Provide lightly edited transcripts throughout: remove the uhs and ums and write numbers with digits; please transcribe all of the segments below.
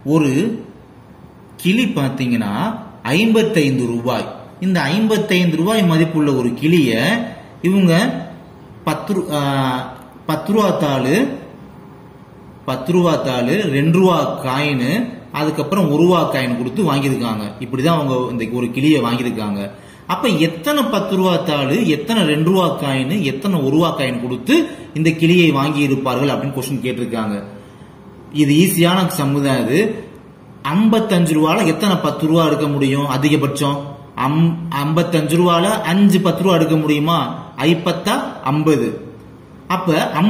ஒரு கிளி பாத்தீங்கன்னா 55 ரூபாய். இந்த 55 ரூபாய் மதிப்புள்ள ஒரு கிளிய இவங்க 10 ரூபா தாளு 2 ரூபா காயின் அதுக்கப்புறம் 1 ரூபா காயின் கொடுத்து வாங்கியிருக்காங்க. இப்படிதான் அவங்க இந்த ஒரு கிளியை வாங்கியிருக்காங்க. அப்ப எத்தனை 10 ரூபா தாளு, எத்தனை 2 ரூபா காயின், எத்தனை 1 ரூபா காயின் கொடுத்து இந்த கிளியை வாங்கி இருப்பார்கள் அப்படின்னு கொஸ்டின் கேட்டிருக்காங்க. இது ஈஸியான சம்முதான். இது 55 ரூபால எத்தனை 10 ரூபா எடுக்க முடியும்? அதிகபட்சம் 55 ரூபால 5 10 ரூபா எடுக்க முடியுமா? 5 50. அப்ப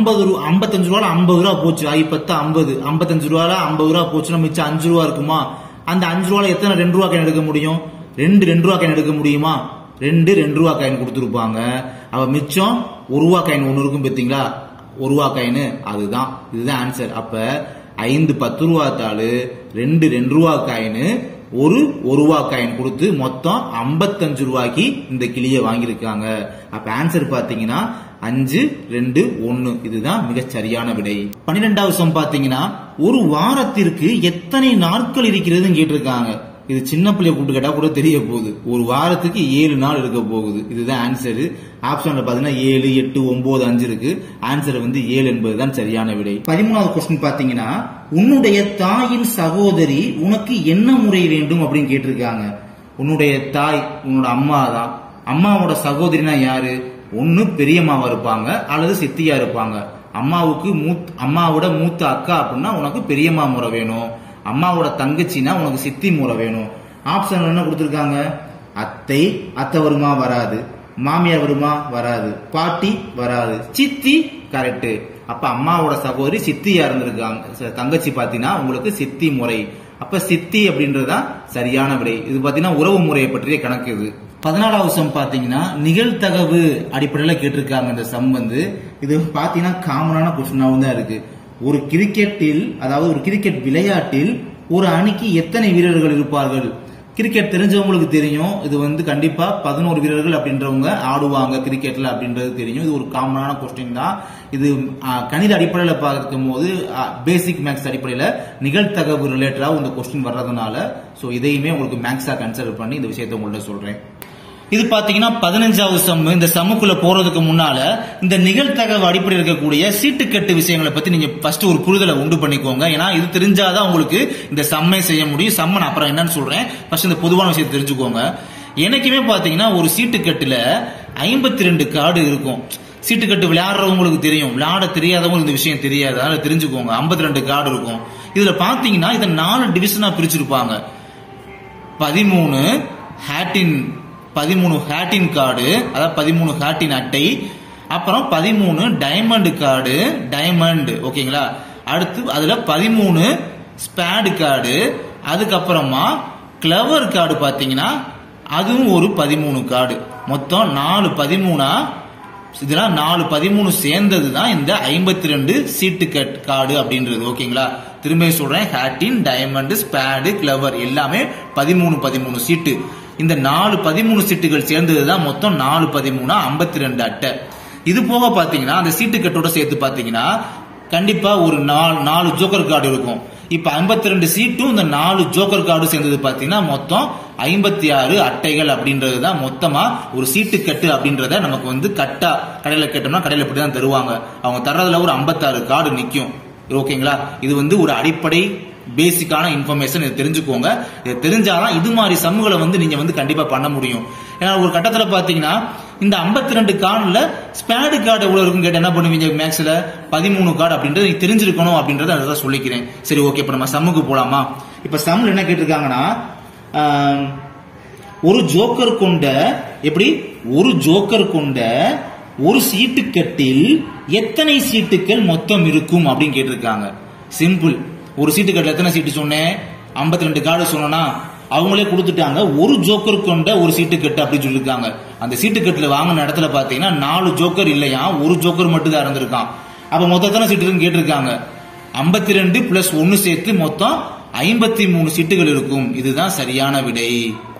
55 ரூபால 50 ரூபா போச்சு. 50 55 ரூபால 50 ரூபா போச்சுன்னா மிச்சம் 5 ரூபா இருக்குமா? அந்த 5 ரூபால எத்தனை 2 ரூபா காயின் எடுக்க முடியும்? 2 ரூபா காயின் எடுக்க முடியுமா? 2 ரூபா காயின் கொடுத்துருப்பாங்க. அவ மிச்சம் 1 ரூபா காயின் ஒண்ணு இருக்கும் பாத்தீங்களா? 1 ரூபா காயின். இதுதான் ஆன்சர். அப்ப 5 10 ரூபா தாளு, 2 ரூபா காயின், 1 ரூபா காயின் கொடுத்து மொத்தம் 55 ரூபாய்க்கு இந்த கிளியை வாங்கியிருக்காங்க. அப்ப ஆன்சர் பாத்தீங்கன்னா 5 2 1. இதுதான் மிக சரியான விடை. 12வது சம் பாத்தீங்கன்னா ஒரு வாரத்திற்கு எத்தனை நாட்கள் இருக்கிறதுன்னு கேட்டிருக்காங்க. இது சின்ன பிள்ளைய கூப்பிட்டு கேட்டா கூட தெரிய போகுது. ஒரு வாரத்துக்கு 7 நாள் இருக்க போகுது. இதுதான் ஆன்சர். ஆப்ஷன்ல பாத்தீங்கன்னா 7 8 9 5 இருக்கு. ஆன்சர் 7 என்பதுதான் சரியான விடை. 13வது கொஸ்டின் பாத்தீங்கன்னா உன்னுடைய தாயின் சகோதரி உனக்கு என்ன முறை வேண்டும் அப்படின்னு கேட்டிருக்காங்க. உன்னுடைய தாய் உன்னோட அம்மா தான். அம்மாவோட சகோதரினா யாரு? ஒன்னு பெரியம்மாவா இருப்பாங்க அல்லது சித்தியா இருப்பாங்க. அம்மாவோட மூத்த அக்கா அப்படின்னா உனக்கு பெரியம்மா முறை வேணும். அம்மாவோட தங்கச்சினா உனக்கு சித்தி முறை வேணும். ஆப்ஷன் என்ன கொடுத்திருக்காங்க? அத்தை வருமா? வராது. மாமியார் வருமா? வராது. பாட்டி வராது. சித்தி கரெக்ட். அப்ப அம்மாவோட சகோதரி சித்தியா இருந்திருக்காங்க. தங்கச்சி பாத்தீங்கன்னா உங்களுக்கு சித்தி முறை. அப்ப சித்தி அப்படின்றதுதான் சரியான விடை. இது பாத்தீங்கன்னா உறவு முறையை பற்றிய கணக்கு. இது 14வது சம் பாத்தீங்கன்னா நிகழ்தகவு அடிப்படையில கேட்டிருக்காங்க. இந்த சம் இது பாத்தீங்கன்னா காமனான கொஸ்டினாவும் தான் இருக்கு. ஒரு கிரிக்கெட்டில், அதாவது ஒரு கிரிக்கெட் விளையாட்டில் ஒரு அணிக்கு எத்தனை வீரர்கள் இருப்பார்கள்? கிரிக்கெட் தெரிஞ்சவங்களுக்கு தெரியும். இது கண்டிப்பா 11 வீரர்கள் அப்படின்றவங்க ஆடுவாங்க கிரிக்கெட்ல அப்படின்றது தெரியும். இது ஒரு காமனான கொஸ்டின் தான். இது கணித அடிப்படையில பார்க்கும் போது பேசிக் மேக்ஸ் அடிப்படையில நிகழ்தகவு ரிலேட்டடா இந்த கொஸ்டின் வர்றதுனால இதையுமே உங்களுக்கு மேக்ஸா கன்சிடர் பண்ணி இந்த விஷயத்தை உங்கள்ட்ட சொல்றேன். இது பாத்தீங்கன்னா 15வது சம். இந்த சம்முக்குள்ள போறதுக்கு முன்னால இந்த நிகழ்தகவு அடிப்படையில் இருக்கக்கூடிய சீட்டுக்கட்டு விஷயங்களை பத்தி நீங்க ஃபர்ஸ்ட் ஒரு புரிதலை உண்டு பண்ணிக்கோங்க. ஏன்னா இது தெரிஞ்சாதான் உங்களுக்கு இந்த சம்மை செய்ய முடியும். சம்மன் அப்புறம் என்னன்னு சொல்றேன். ஃபர்ஸ்ட் இந்த பொதுவான விஷயத்தை தெரிஞ்சுக்கோங்க. எனக்குமே பாத்தீங்கன்னா ஒரு சீட்டுக்கட்டுல 52 கார்டு இருக்கும். சீட்டுக்கட்டு விளையாடுறவங்களுக்கு தெரியும், விளையாட தெரியாதவங்களுக்கு இந்த விஷயம் தெரியாது. அதனால தெரிஞ்சுக்கோங்க. 52 கார்டு இருக்கும். இதுல பாத்தீங்கன்னா இதை 4 டிவிஷனா பிரிச்சிருப்பாங்க. 13 ஹேட்டின் கார்டு, அதாவது 13 ஹேட்டின் அட்டை, அப்புறம் 13 டைமண்ட் கார்டு, டைமண்ட் ஓகேங்களா. அடுத்து அதுல 13 ஸ்பேடு கார்டு, அதுக்கப்புறமா கிளவர் கார்டு பாத்தீங்கன்னா அதுவும் ஒரு 13 கார்டு. மொத்தம் 4 13. இதெல்லாம் 4 13 சேர்ந்தது தான் இந்த 52 சீட்டு கார்டு அப்படின்றது ஓகேங்களா. திரும்ப சொல்றேன், ஹேட்டின், டைமண்ட், ஸ்பேடு, கிளவர் எல்லாமே 13 சீட்டு. இந்த 4 13 சீட்டுகள் சேர்ந்ததுதான் மொத்தம் 4 13 52 அட்டை. இது போக பாத்தீங்கன்னா அந்த சீட்டு கட்டோட சேர்த்து பாத்தீங்கன்னா கண்டிப்பா ஒரு 4 ஜோக்கர் கார்டு இருக்கும். இப்ப 52 சீட்டும் இந்த 4 ஜோக்கர் கார்டு சேர்ந்தது பாத்தீங்கன்னா மொத்தம் 56 அட்டைகள் அப்படின்றதுதான் மொத்தமா ஒரு சீட்டு கட்டு அப்படின்றத நமக்கு கட்டா கடையில கேட்டோம்னா கடையில இப்படிதான் தருவாங்க. அவங்க தர்றதுல ஒரு 56 கார்டு நிக்கும் ஓகேங்களா. இது ஒரு அடிப்படை பேசிக்கான இன்ஃபர்மேஷன். இதை தெரிஞ்சுக்கோங்க. இதை தெரிஞ்சாதான் இது மாதிரி சம்முகளை நீங்க கண்டிப்பா பண்ண முடியும். ஏன்னா ஒரு கட்டத்துல பாத்தீங்கன்னா இந்த 52 கார்டுல ஸ்பேடு கார்டு எவ்வளவு இருக்கும் கேட்டு என்ன பண்ணுவீங்க மேக்ஸ்ல? 13 கார்டு அப்படின்றது நீங்க தெரிஞ்சிருக்கணும் அப்படின்றத அதான் சொல்லிக்கிறேன். சரி ஓகே, இப்ப நம்ம சம்முக்கு போலாமா? இப்ப சம்ல என்ன கேட்டிருக்காங்கன்னா ஒரு ஜோக்கர் கொண்ட ஒரு சீட்டுக்கட்டில் எத்தனை சீட்டுகள் மொத்தம் இருக்கும் அப்படின்னு கேட்டிருக்காங்க. சிம்பிள். ஒரு சீட்டுக்கட்டில் எத்தனை சீட்டு சொன்னேன்? 52 கார்டு சொன்னா அவங்களே கொடுத்துட்டாங்க. ஒரு ஜோக்கர் கொண்ட ஒரு சீட்டுக்கட்டு அப்படின்னு சொல்லிருக்காங்க. அந்த சீட்டுக்கட்டுல வாங்கின இடத்துல பாத்தீங்கன்னா 4 ஜோக்கர் இல்லையா, ஒரு ஜோக்கர் மட்டும் தான் இருந்திருக்கான். அப்ப மொத்தம் எத்தனை சீட்டு கேட்டிருக்காங்க? 52 + 1 சேர்த்து மொத்தம் 53 சீட்டுகள் இருக்கும். இதுதான் சரியான விடை.